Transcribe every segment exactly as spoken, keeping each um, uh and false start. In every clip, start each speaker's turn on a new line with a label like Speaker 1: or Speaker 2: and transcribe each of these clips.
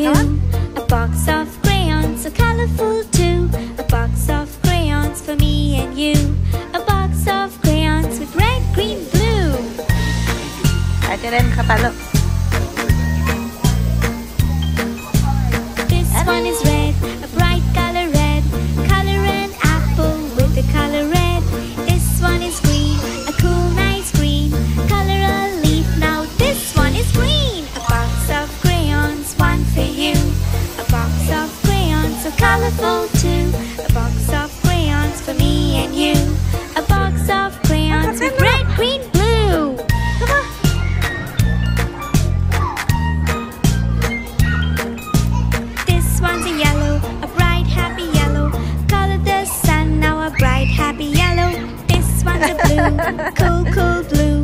Speaker 1: you. A box of crayons so colorful too. A box of crayons for me and you. A box of crayons with red, green, blue.
Speaker 2: ไปจะเล่นเข้าไปลูก
Speaker 1: This one is red, a bright color red. Color an apple with the color red. This one is green, a cool nice green. Color a leaf, now this one is green. A box of crayons, one for you. A box of crayons so colorful too. A box of crayons for me and you. A box of crayons with red, green, blue. Come on. This one's a yellow, a bright happy yellow. Color the sun, now a bright happy yellow. This one's a blue, cool, cool blue.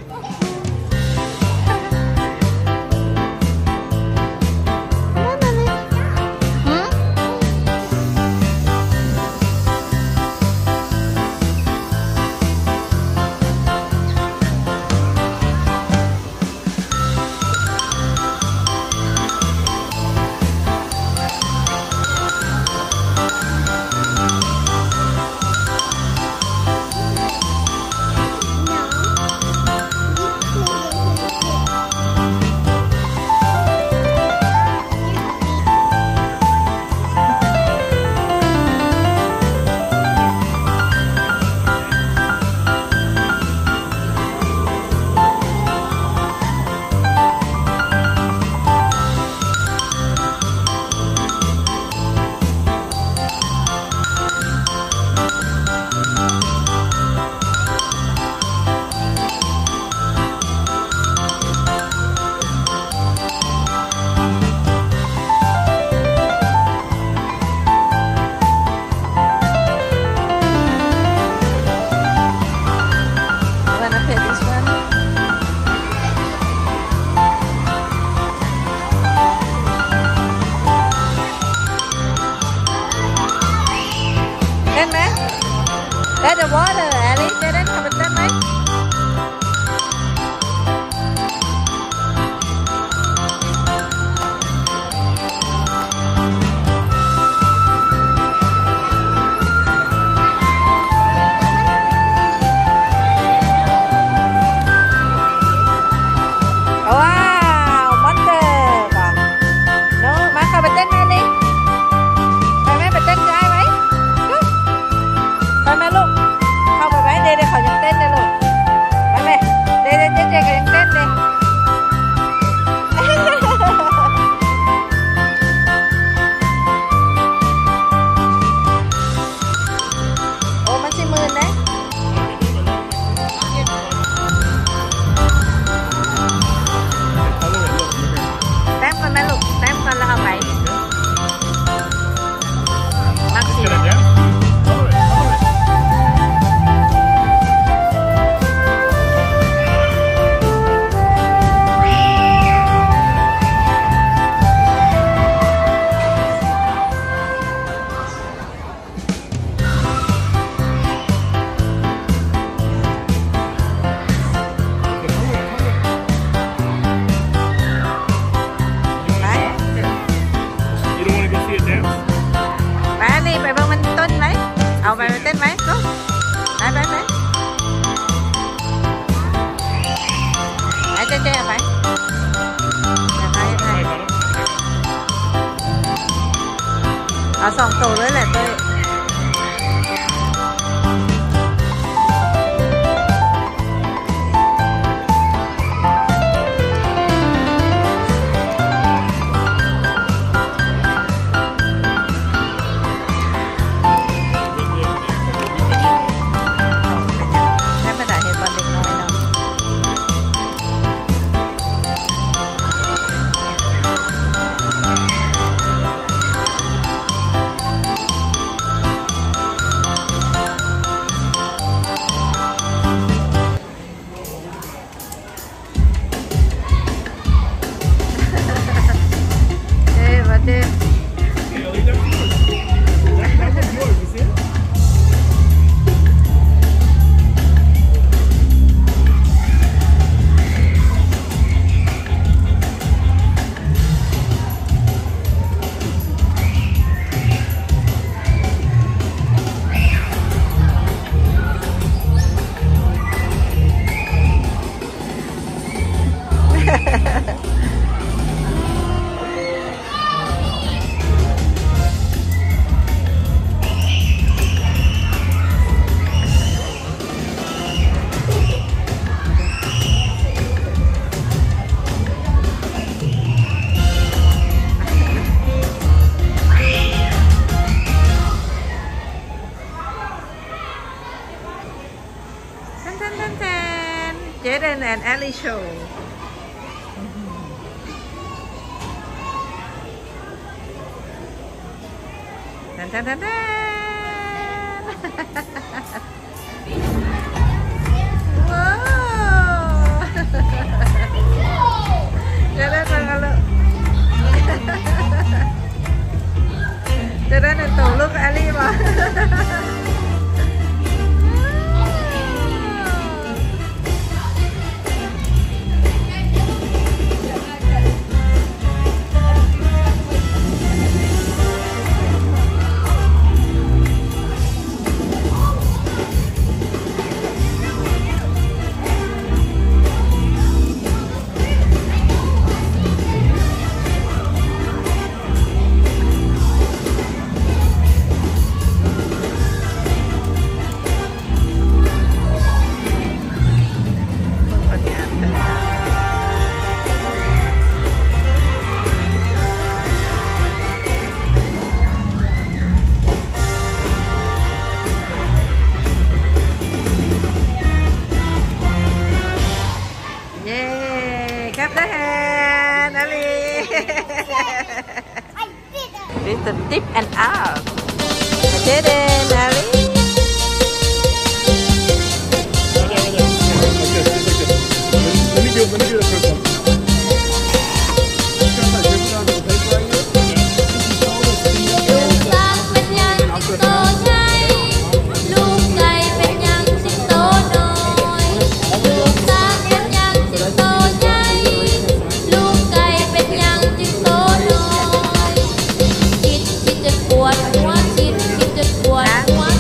Speaker 2: Let the water, Alice. จะได้ทำเป็นเต้นไหมว้าวมอนเตอร์ป่ะโน้มาเข้าไปเต้นไหมลิไปไหมไปเต้นได้ไหมไปไหมลูกเข้าไปไหมเด็กๆเขายังเต้นเลยลูกไปไหมเด็กๆเด็กๆเขายังเต้นเลยโอ้มันชิมือนะแต้มกันไหมลูกแต้มกันแล้วเอาไปมักสิเอาไปเต้นไหมลูกไปไปไปไอ้เจ๊เจ๊ไปไปไปเอาสองตัวเลยแหละเต้ยแอลลี่โชว์แทนแทนแทนแทนว้าวจะได้มากันเลยจะได้ในตัวลูกแอลลี่มาClap the hand, Ali.
Speaker 1: I did it.
Speaker 2: It's the dip and up. I did it, Ali.
Speaker 3: Let me do. Let me do the first one.
Speaker 1: ปวดหัวคิดคิดจะปวดหัว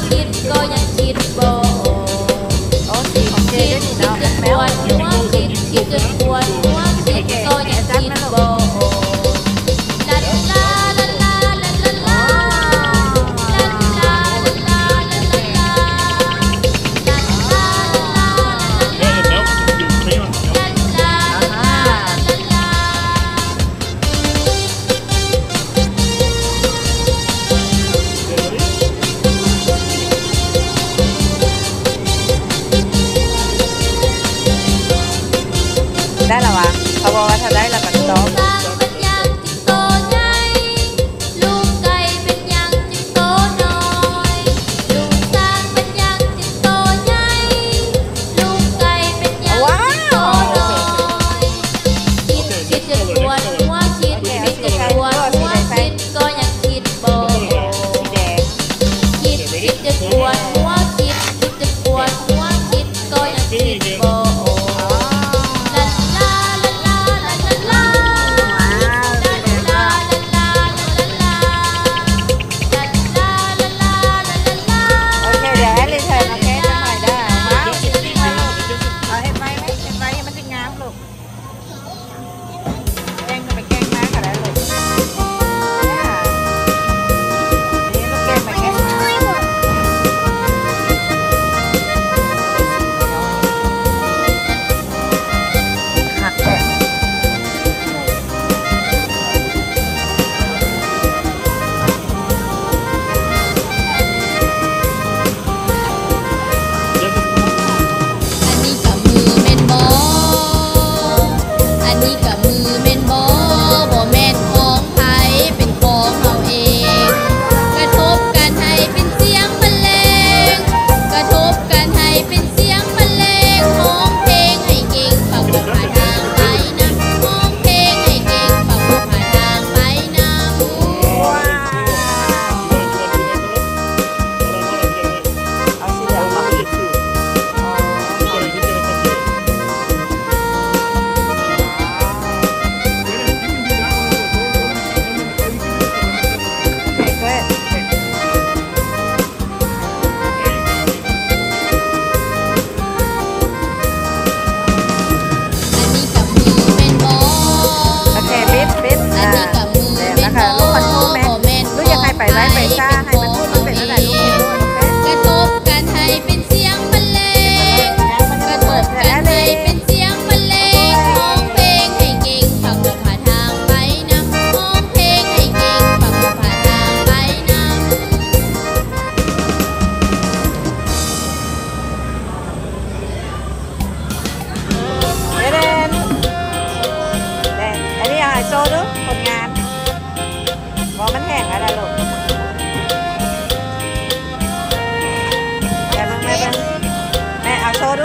Speaker 2: โซ่ดูผลงานว่ามันแห้งอะไรลูกแม่แม่แม่แม่เอาโซ่ดู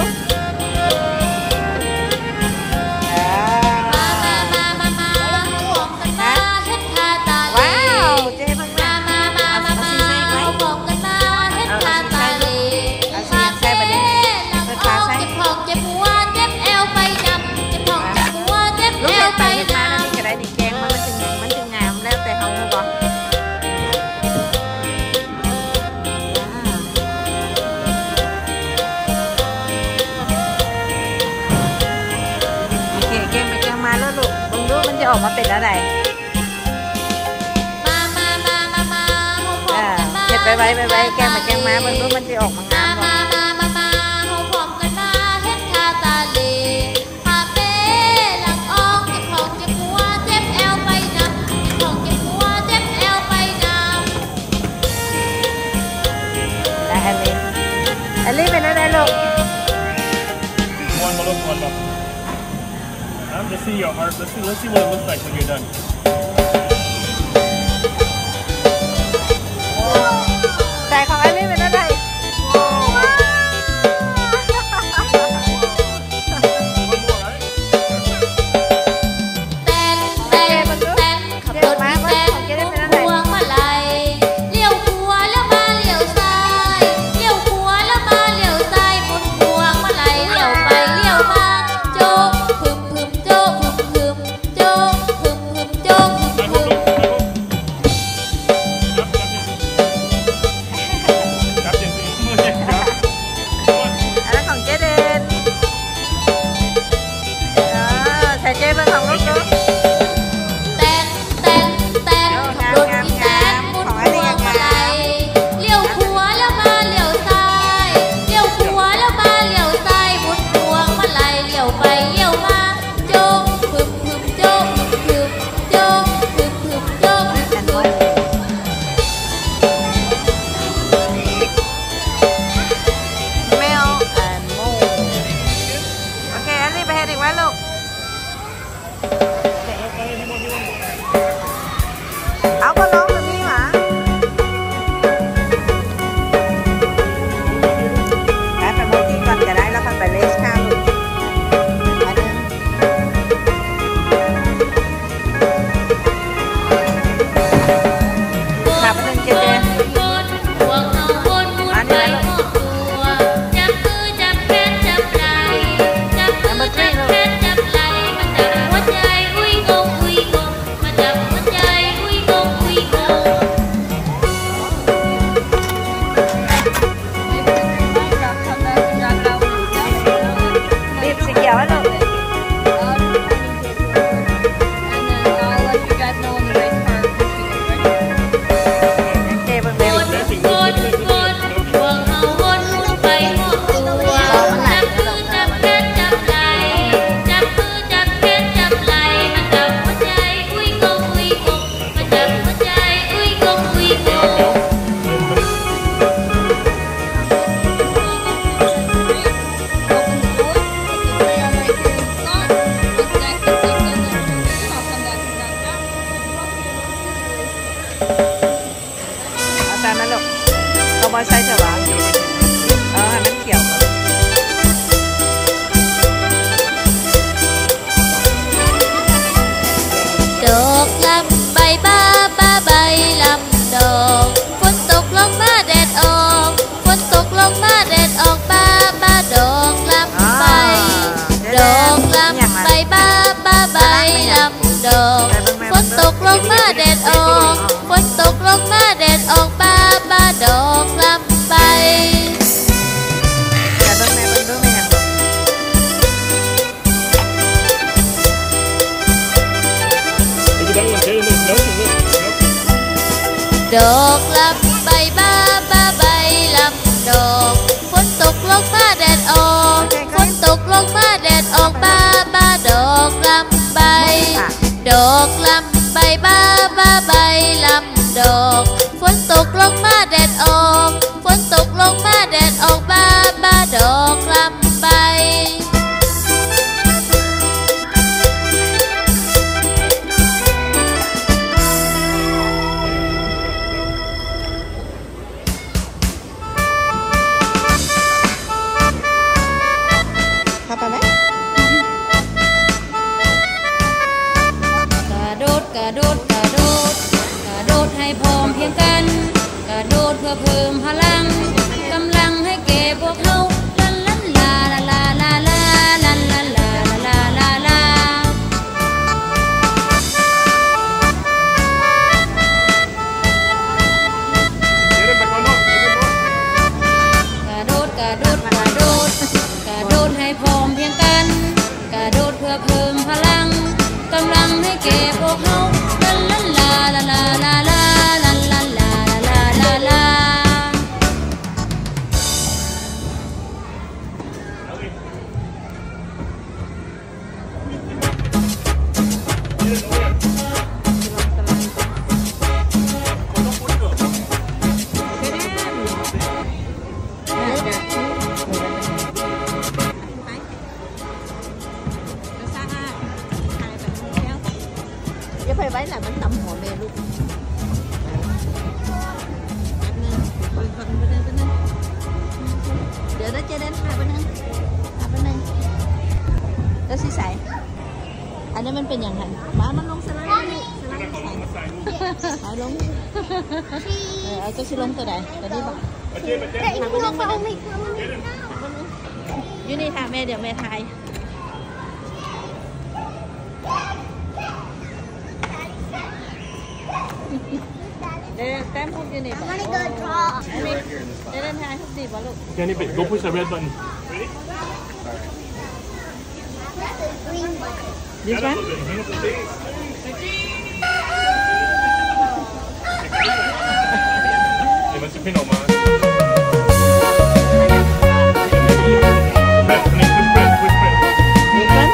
Speaker 2: ออกมาเป็นอะไรมามามามามาเห็ดไปไว้ไปไว้แกงมาแกงมามันรู้มันจะออกมางามมามามามาเขาพร้อมกันมาเห็ดคาตาลีพาเป้หลังออกเจ็บของเจ็บหัวเจ็บแอวไปนำเจ็บของเจ็บหัวเจ็บแอวไปนำได้แอลลี่แอลลี่เป็นอะไรลูก
Speaker 3: One more, one more. Let's see your heart. Let's see. Let's see what it looks like when you're done.
Speaker 2: แต่ของแอลลี่เป็นอะไรเต้นเต้นเต้นขับรถเต้นพวงมาลัยเลี้ยวขวาแล้วมาเลี้ยวซ้ายเลี้ยวขวาแล้วมาเลี้ยวซ้ายบนพวงมาลัยเลี้ยวไปเลี้ยวมาโจ๊กพึมพึมโจ๊กพึมพึมโจ๊กพึมพึมโจ๊กพึมพึมอะไรของเจเดนใส่เจเป็นของลูกลูกเต้นเต้นเต้นขับรถที่เต้นบนพวงมาลัยเลี้ยวขวาแล้วมาเลี้ยวซ้ายเลี้ยวขวาแล้วมาเลี้ยวซ้ายบนพวงมาลัยเลี้ยวไปเลี้ยวมาโจ๊กพึมพึมโจ๊กพึมโจ๊กพึมพึมโจ๊กพึมพึมแมวแอนโมโอเคอันนี้ไปเห็นอีกไหมลูกเอาก็ร้องแบบนี้หมาได้ไปโมกี้ก่อนจะได้แล้วค่อยไปเลสข้าวลูกอันนึงขับอันนึงเจเจอันนี้ลูกบีบสีเขียวให้ลูกเจเบิ่งแม่ลูกเอาใส่มาลูกเอามาใส่เถอะวะเออให้มันเขียวดอกลำใบบ้าบ้าใบลำดอกฝนตกลงมาแดดออกฝนตกลงมาแดดออกบ้าบ้าดอกลำใบดอกลำใบบ้าบ้าใบลำดอกฝนตกลงมาแดดออกฝนตกลงมาแดดออกบ้าบ้าดอกลำใบแต่เบิ่งแม่เบิ่งดูแม่ยังดอกลำใบบ้าบ้าใบลำดอกฝนตกลงมาแดดออกฝนตกลงมาแดดออกบ้าบ้าดอกลำใบดอกลำใบบ้าบ้าใบลำดอกฝนตกลงมาแดดออกฝนตกลงมาแดดออกบ้าบ้าดอกลำใบ
Speaker 4: ระโดดกระโดดกระโดดให้พร้อมเพรียงกันกระโดดเพื่อเพิ่มพลังกำลังให้แก่พวกเขาลันลันลาลาลาลาลาลันลันลาลาลาลากระโดดกระโดดกระโดดกระโดดให้พร้อมเพรียงกันกระโดดเพื่อเพิ่มพลังกำลังให้แก่พวกเขาลันลันลาลาลาลาลาลันลันลาลาลาลา
Speaker 2: อย่าไปไว้หลังมันตำหัวเมลูกเดี๋ยวเราจะเดินหาไปนึงหาไปนึงแล้วสิใส่อันนี้มันเป็นอย่างไรมามันลงสไลด์นี่สไลด์ใส่ใส่ลงเออเอาจะสิลงตัวไหนตัวนี้บอกหาไปนึงไปนึงอยู่นี่ค่ะแม่เดี๋ยวแม่ทายเดี๋ยวแต้มพูดอยู่นี่บอกเดี๋ยวเดินทางทุกดีบอกลูก
Speaker 3: Can you go push the red button? Ready?
Speaker 2: This one?
Speaker 3: Det var inte pinna man. Red, push red, push red.
Speaker 2: This one?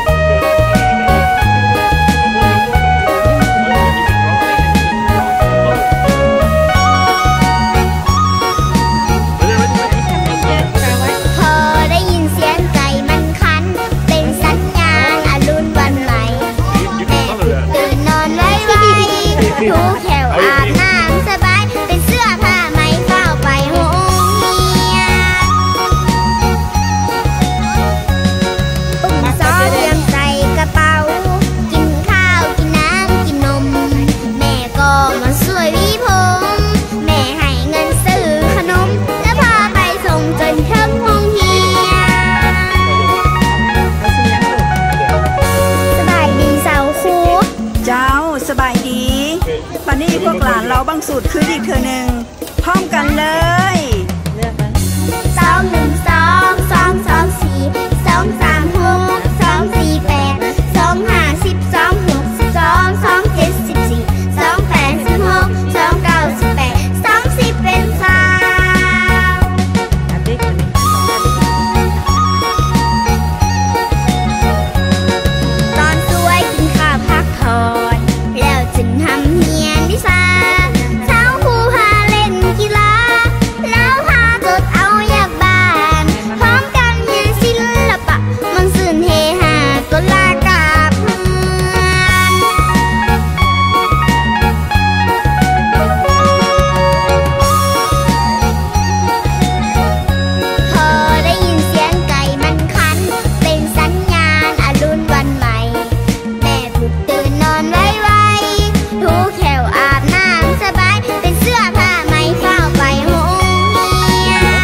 Speaker 2: วันนี้พวกหลานเราบางสูตรคืออีกเธอหนึ่งพร้อมกันเลยเลือกมันสองหนึ่งสองสองสองสี่สองสามหกสองสี่แปดสองห้าสิบสองหกสิบสองสองเจ็ดสิบสี่สองแปดสิบหกสองเก้าสิบแปดสองสิบเป็นสาวตอนสวยกินข้าวพักผ่อนแล้วจึงทำเฮียนดิซ่าเช้าครูพาเล่นกีฬาแล้วพาจดเอาอยากบ้านพร้อมกันเฮียนศิลปะมันสื่นเฮฮาก็ลากาเพื่อนพอได้ยินเสียงไก่มันคันเป็นสัญญาณอรุณวันใหม่แม่ปลุกตื่นนอนไว้ไว้ถูแขวอาบน้ำสบายเป็นเสื้อผ้าไหมเฝ้าไปโรงเรียน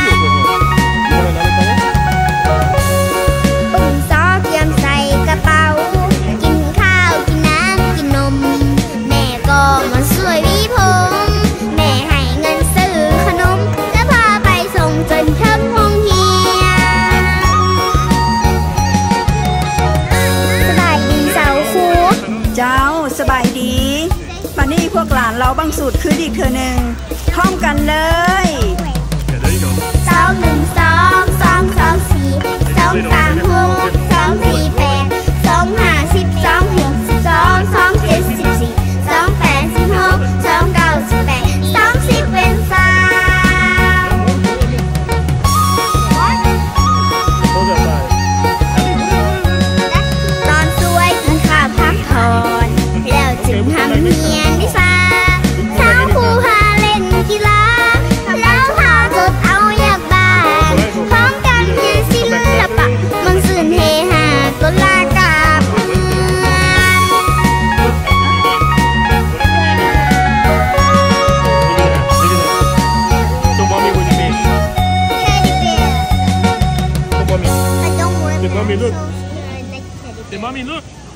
Speaker 2: อุ้มซอเตรียมใส่กระเป๋ากินข้าวกินน้ำกินนมแม่ก็มาช่วยหวีผมแม่ให้เงินซื้อขนมแล้วพาไปส่งจนถึงโรงเรียนสบายดีสาวครูเจ้าสบายดีวันนี้พวกหลานเราบางสูตรคืออีกเธอหนึ่งพร้อมกันเลยสองหนึ่งสองสองสองสี่สองสามหกสองสี่แปดสองห้าสิบสองหกสิบสองสองเจ็ดสิบสี่สองแปดสิบหกสองเก้าสิบแปดสองสิบเป็นสาวตอนสวยกินข้าวพักผ่อนแล้วจึงทำเฮียนดิซ่าเช้าครูพาเล่นกีฬาแล้วพาจดเอาอยากบ้านพร้อมกันเฮียนศิลปะมันสื่นเฮฮาก็
Speaker 3: mommy, look.